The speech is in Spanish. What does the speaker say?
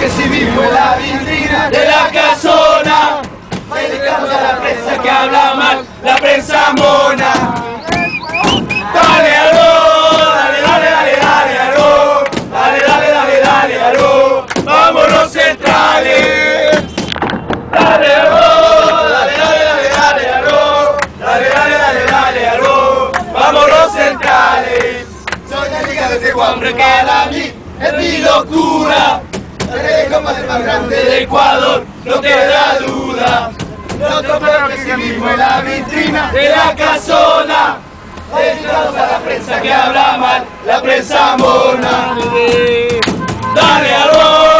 recibimos en la vitrina de la casona. Dedicamos a la prensa que habla mal, la prensa mona. Dale aló, dale, dale, dale, dale aló, dale, dale, dale, dale aló, vamos los centrales. Dale aló, dale, dale, dale, dale aló, dale, dale, dale, dale aló, vamos los centrales. Soy la liga de este hombre que a mí es mi locura. El más grande de Ecuador, no queda duda. Nosotros recibimos en la vitrina de la casona. Dedicamos a la prensa que habla mal, la prensa mona. Dale aló.